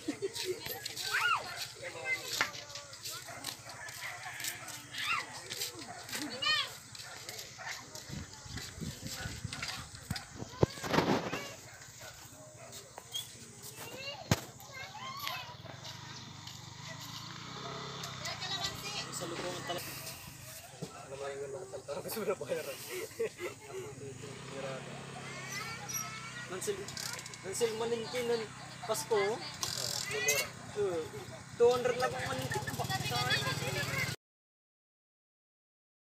Sa lubungan talaga. Nansil maningki ng Pasko. 200 lang ang maningki.